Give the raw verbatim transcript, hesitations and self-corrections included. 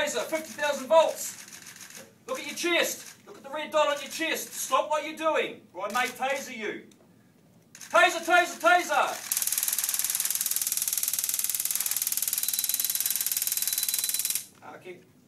taser, fifty thousand volts. Look at your chest. Look at the red dot on your chest. Stop what you're doing, or I may taser you. Taser, taser, taser. Okay.